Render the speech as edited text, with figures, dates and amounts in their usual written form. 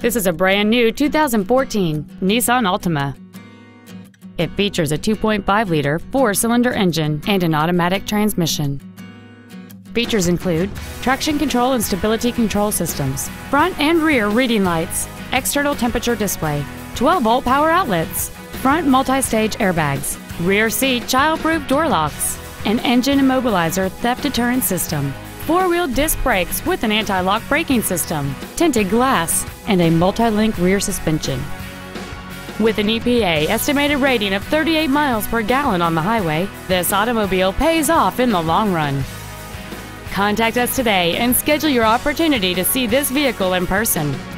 This is a brand new 2014 Nissan Altima. It features a 2.5-liter four-cylinder engine and an automatic transmission. Features include traction control and stability control systems, front and rear reading lights, external temperature display, 12-volt power outlets, front multi-stage airbags, rear seat child-proof door locks, an engine immobilizer theft deterrent system, four-wheel disc brakes with an anti-lock braking system, tinted glass, and a multi-link rear suspension. With an EPA estimated rating of 38 miles per gallon on the highway, this automobile pays off in the long run. Contact us today and schedule your opportunity to see this vehicle in person.